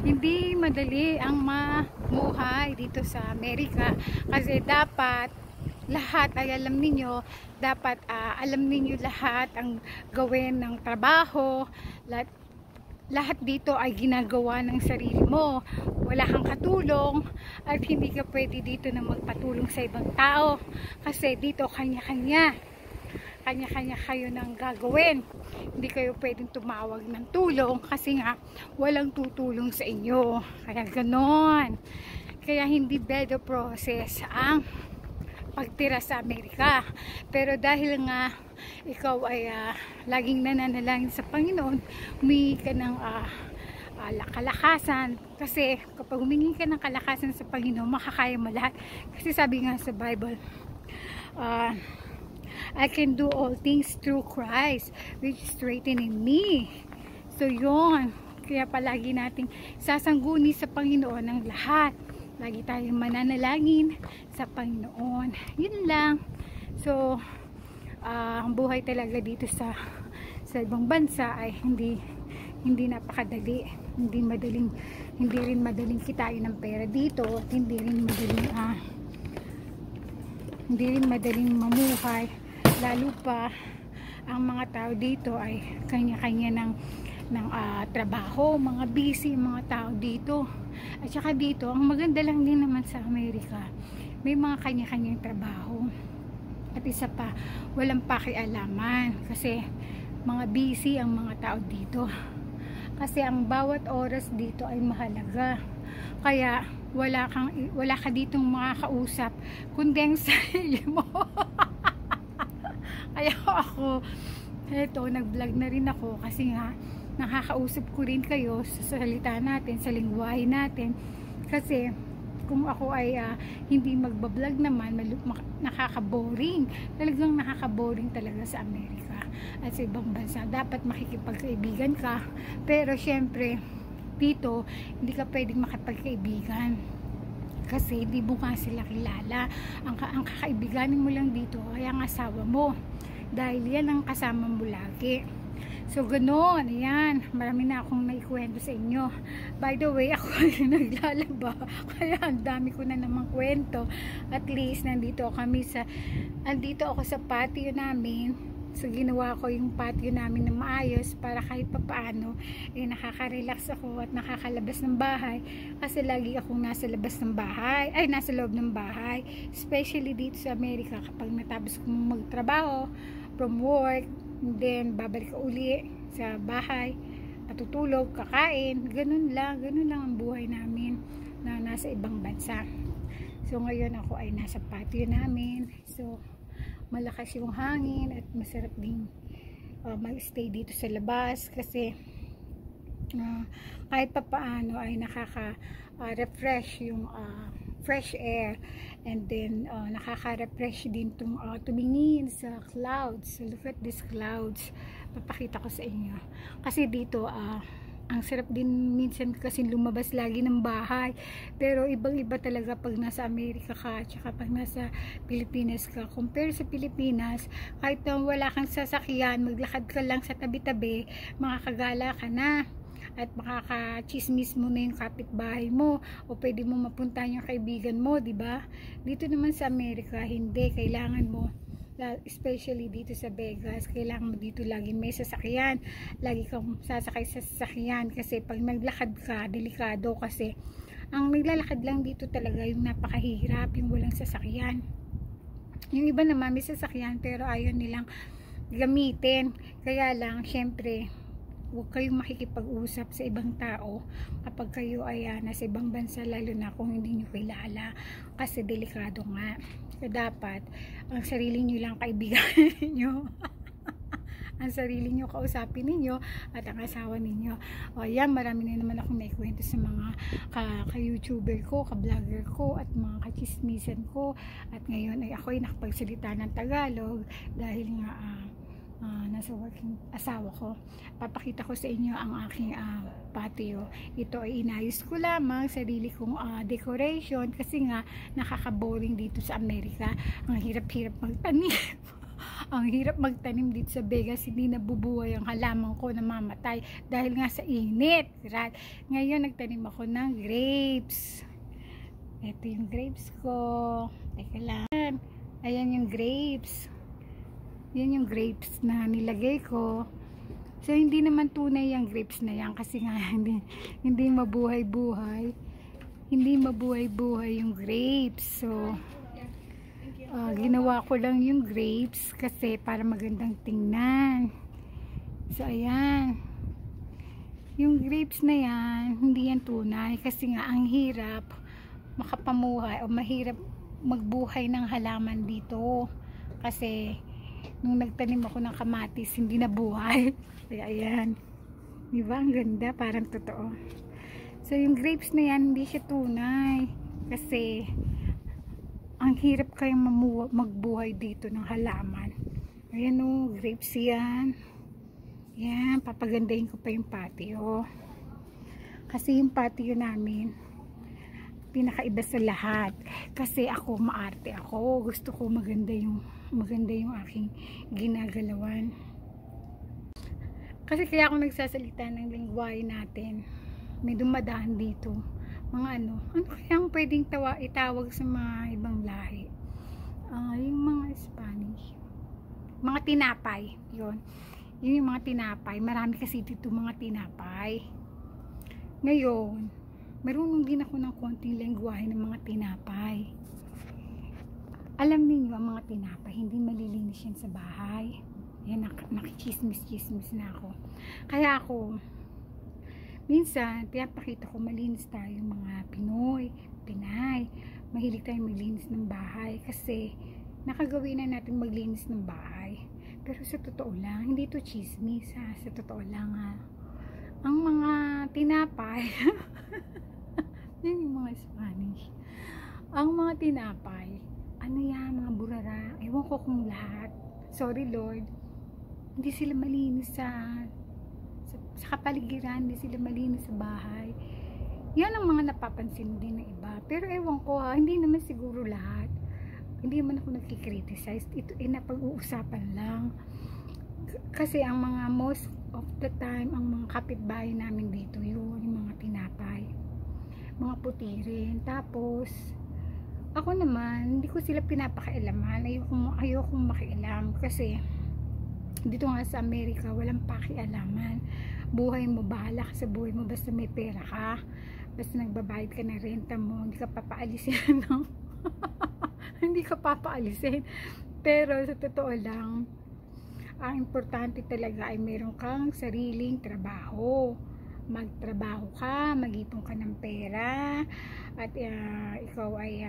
Hindi madali ang mamuhay dito sa Amerika kasi dapat lahat ay alam ninyo, dapat alam ninyo lahat ang gawin ng trabaho, lahat dito ay ginagawa ng sarili mo, wala kang katulong at hindi ka pwede dito na magpatulong sa ibang tao kasi dito kanya-kanya kayo ng gagawin. Hindi kayo pwedeng tumawag ng tulong kasi nga walang tutulong sa inyo. Kaya ganon. Kaya hindi better process ang pagtira sa Amerika. Pero dahil nga ikaw ay laging nananalangin sa Panginoon, humingi ka ng kalakasan. Kasi kapag humingi ka ng kalakasan sa Panginoon, makakaya mo lahat. Kasi sabi nga sa Bible, I can do all things through Christ which strengthening me. So yun, kaya palagi nating sasangguni sa Panginoon ng lahat. Lagi tayong mananalangin sa Panginoon. Yun lang. So ang buhay talaga dito sa ibang bansa ay hindi napakadali. Hindi rin madaling kitain ng pera dito at hindi rin madaling mamuhay, lalo pa ang mga tao dito ay kanya-kanya ng trabaho, mga busy mga tao dito. At saka dito, ang maganda lang din naman sa Amerika, may mga kanya-kanyang trabaho. At isa pa, walang pakialaman kasi mga busy ang mga tao dito. Kasi ang bawat oras dito ay mahalaga. Kaya wala ka ditong makakausap kundi ang sarili mo. Kaya ako, eto, nag-vlog na rin ako kasi nga nakakausap ko rin kayo sa salita natin, sa lingwahe natin. Kasi kung ako ay hindi magbablog naman, nakaka-boring. Talagang nakaka-boring talaga sa Amerika at sa ibang bansa. Dapat makikipagkaibigan ka, pero syempre dito hindi ka pwedeng makipagkaibigan kasi hindi mo nga sila kilala. Ang kakaibiganin mo lang dito ay ang asawa mo, dahil yan ang kasama mo lagi. So ganoon, ayan, marami na akong naikwento sa inyo. By the way, ako ay naglalaba, kaya ang dami ko na namang kwento. At least nandito ako sa patio namin. So ginawa ko yung patio namin na maayos para kahit papaano nakaka-relax ako at nakakalabas ng bahay, kasi lagi akong nasa labas ng bahay, nasa loob ng bahay, especially dito sa Amerika. Kapag natapos kong magtrabaho from work, then babalik ka uli sa bahay, matutulog, kakain, ganun lang ang buhay namin na nasa ibang bansa. So ngayon ako ay nasa patio namin, so malakas yung hangin at masarap din mag-stay dito sa labas kasi kahit papaano ay nakaka-refresh yung fresh air, and then nakaka-refresh din itong tumingin sa clouds. So look at these clouds, papakita ko sa inyo kasi dito ang sarap din minsan kasi lumabas lagi ng bahay, pero ibang iba talaga pag nasa Amerika ka at saka pag nasa Pilipinas ka. Compare sa Pilipinas, kahit wala kang sasakyan, maglakad ka lang sa tabi-tabi, makakagala ka na at makaka-chismis mo na yung kapitbahay mo, o pwede mo mapuntahan yung kaibigan mo, di ba? Dito naman sa Amerika, hindi. Kailangan mo, especially dito sa Vegas, kailangan mo dito lagi may sasakyan, lagi kang sasakay sa sasakyan kasi pag naglakad ka, delikado kasi ang naglalakad lang dito talaga yung napakahirap, yung walang sasakyan. Yung iba naman may sasakyan pero ayaw nilang gamitin, kaya lang syempre huwag kayong makikipag-usap sa ibang tao kapag kayo ay nasa ibang bansa, lalo na kung hindi nyo kilala kasi delikado nga. So dapat ang sarili nyo lang kaibigan ninyo ang sarili nyo kausapin ninyo at ang asawa ninyo. O yan, marami na naman akong naikwento sa mga ka-youtuber ko, ka-vlogger ko at mga ka-chismisan ko, at ngayon ay ako ay nakapagsalita ng Tagalog dahil nga nasa working asawa ko. Papakita ko sa inyo ang aking patio. Ito ay inayos ko lamang, sarili kong decoration kasi nga nakaka-boring dito sa Amerika. Ang hirap-hirap magtanim Ang hirap magtanim dito sa Vegas, hindi nabubuhay ang halaman ko, namamatay dahil nga sa init, right? Ngayon nagtanim ako ng grapes. Ito yung grapes ko. Teka lang. Ayan yung grapes. Yan yung grapes na nilagay ko. So hindi naman tunay yung grapes na yan kasi nga hindi mabuhay-buhay. Hindi mabuhay-buhay yung grapes. So ginawa ko lang yung grapes kasi para magandang tingnan. So ayan. Yung grapes na yan, hindi yan tunay kasi nga ang hirap makapamuhay o mahirap magbuhay ng halaman dito. Kasi nung nagtanim ako ng kamatis, hindi nabuhay. Kaya ayan. Diba? Ang ganda. Parang totoo. So yung grapes na yan, hindi siya tunay. Kasi ang hirap kayong magbuhay dito ng halaman. Ayan o, grapes yan. Yan, papagandahin ko pa yung patio. Kasi yung patio namin, pinakaiba sa lahat. Kasi ako, maarte ako. Gusto ko maganda yung aking ginagalawan. Kasi kaya ako nagsasalita ng lingwahe natin. May dumadaan dito. Mga ano kayang pwedeng itawag sa mga ibang lahi? Yung mga Spanish. Mga tinapay. Yun yung mga tinapay. Marami kasi dito mga tinapay. Ngayon, marunong din ako ng konting lengguwahe ng mga tinapay. Alam niyo ang mga tinapay, hindi malilinis yan sa bahay. Yan, nakichismis-chismis na ako. Kaya ako, minsan, pinapakita ko malinis tayo mga Pinay. Mahilig tayong maglinis ng bahay kasi nakagawin na natin maglinis ng bahay. Pero sa totoo lang, hindi to chismis ha. Sa totoo lang ha. Ang mga tinapay, yun yung mga Spanish. Ang mga tinapay, ano yan, mga burara, ewan ko kung lahat. Sorry Lord, hindi sila malinis sa kapaligiran, hindi sila malinis sa bahay. Yan ang mga napapansin din ng iba. Pero ewan ko ha, hindi naman siguro lahat. Hindi naman ako nagkikriticize. Ito ay napag-uusapan lang. Kasi ang mga most of the time, ang mga kapitbahay namin dito, yun, yung mga tinapay. Mga puti rin. Tapos, ako naman, hindi ko sila pinapakailaman. Ayokong makialam. Kasi, dito nga sa Amerika, walang pakialaman. Buhay mo, bahala ka sa buhay mo. Basta may pera ka. Basta nagbabayad ka ng renta mo. Hindi ka papaalisin, no? Hindi ka papaalisin. Pero, sa totoo lang, ang importante talaga ay meron kang sariling trabaho. Magtrabaho ka, mag-ipon ka ng pera, at ikaw ay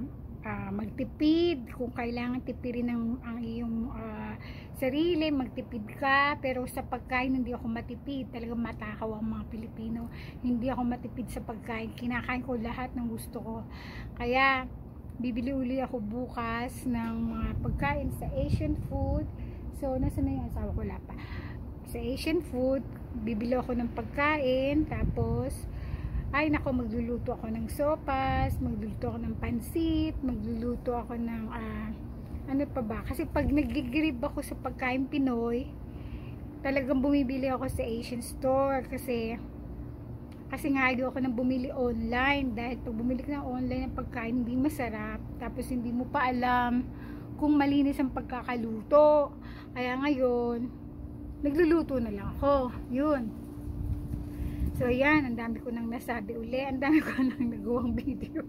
magtipid. Kung kailangan tipirin ang iyong sarili, magtipid ka. Pero sa pagkain, hindi ako matipid. Talagang matakaw ang mga Pilipino. Hindi ako matipid sa pagkain. Kinakain ko lahat ng gusto ko. Kaya, bibili uli ako bukas ng mga pagkain sa Asian food. So, nasa na yung asawa ko? Wala pa. Sa Asian food, bibili ako ng pagkain, tapos ay nako, magluluto ako ng sopas, magluluto ako ng pansit, magluluto ako ng ano pa ba, kasi pag nag-grib ako sa pagkain Pinoy, talagang bumibili ako sa Asian store kasi nga ayaw ako nang bumili online, dahil pag bumili ka ng online ng pagkain, hindi masarap, tapos hindi mo pa alam kung malinis ang pagkakaluto. Kaya ngayon, nagluluto na lang ako. Yun. So, yan. Ang dami ko nang nasabi uli. Ang dami ko nang nagawang video.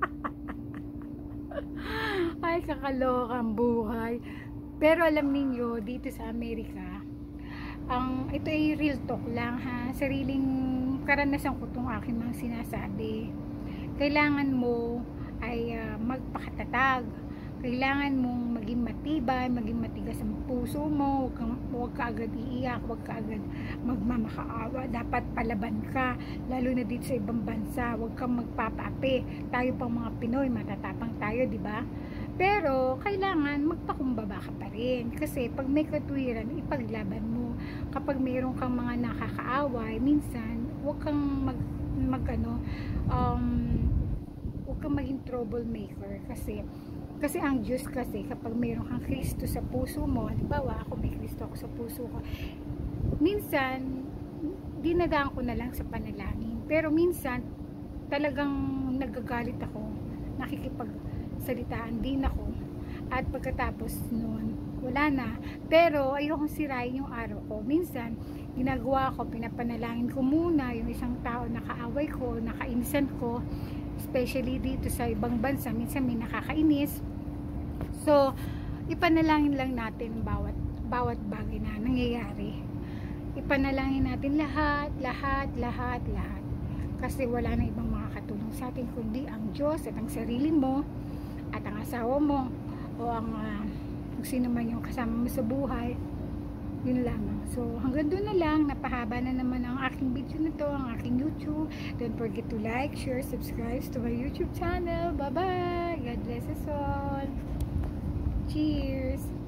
Ay, kakaloka ang buhay. Pero alam niyo dito sa Amerika, ito ay real talk lang ha. Sariling karanasan ko itong aking mga sinasabi. Kailangan mo ay magpakatatag. Kailangan mong maging matibay, maging matigas ang puso mo. Huwag ka agad iiyak, huwag ka agad magmamakaawa. Dapat palaban ka, lalo na dito sa ibang bansa. Huwag kang magpapaapi. Tayo pang mga Pinoy, matatapang tayo, di ba? Pero kailangan magpakumbaba ka pa rin. Kasi pag may katwiran, ipaglaban mo. Kapag mayroon kang mga nakakaaway, minsan huwag kang huwag kang maging troublemaker. Kasi Kasi ang Diyos kasi, kapag mayroon kang Kristo sa puso mo, halimbawa ako may Kristo ako sa puso ko, minsan dinadaan ko na lang sa panalangin, pero minsan talagang nagagalit ako, nakikipagsalitaan din ako, at pagkatapos nun wala na. Pero ayokong sirain yung araw ko. Minsan ginagawa ko, pinapanalangin ko muna yung isang tao na kaaway ko, nakainisan ko, especially dito sa ibang bansa. Minsan may nakakainis, so ipanalangin lang natin bawat bagay na nangyayari. Ipanalangin natin lahat, kasi wala na ibang makakatulong sa atin kundi ang Diyos at ang sarili mo at ang asawa mo o ang kung sino man yung kasama mo sa buhay. Yun lamang. So hanggang doon na lang, napahaba na naman ang aking video na to, ang aking YouTube. Don't forget to like, share, subscribe to my YouTube channel. Bye bye, God bless us all. Cheers.